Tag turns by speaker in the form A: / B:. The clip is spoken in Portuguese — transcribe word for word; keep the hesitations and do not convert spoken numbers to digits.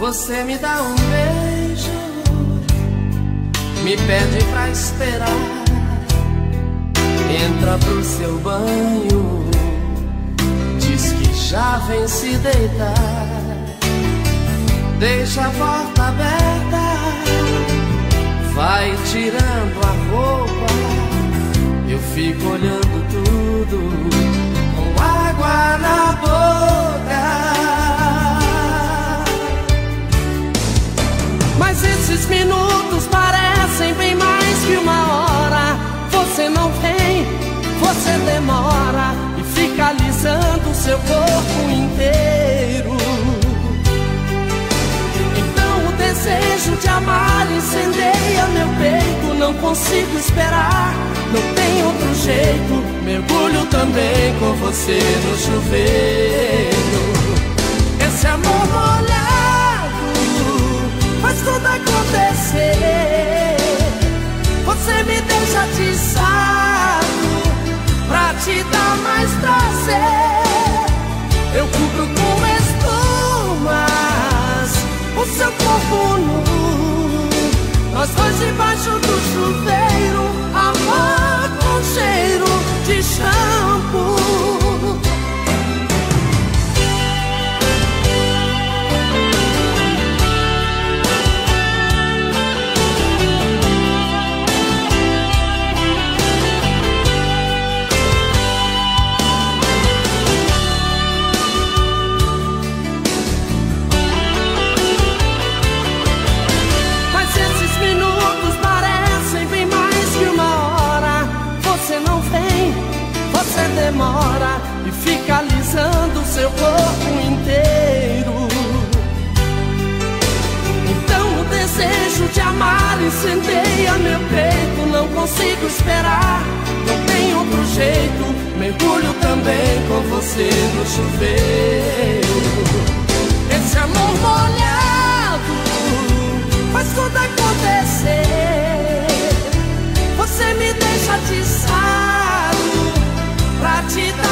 A: Você me dá um beijo, me pede pra esperar, entra pro seu banho, diz que já vem se deitar, deixa a porta aberta, vai tirando a roupa, eu fico olhando tudo com água na boca. Mas esses minutos parecem bem mais que uma hora. Você não vem, você demora e fica alisando seu corpo inteiro. Então o desejo de amar incendeia meu peito. Não consigo esperar, não tem outro jeito. Mergulho também com você no chuveiro. Esse amor molhado faz tudo acontecer. Você me deixa atiçado pra te dar mais prazer. Eu cubro com espumas o seu corpo nu, nós dois debaixo do chuveiro, amor com cheiro de shampoo. Demora e fica alisando seu corpo inteiro. Então o desejo de amar incendeia meu peito. Não consigo esperar, não tem outro jeito. Mergulho também com você no chuveiro. Esse amor molhado faz tudo acontecer. Você me deixa atiçado pra te dar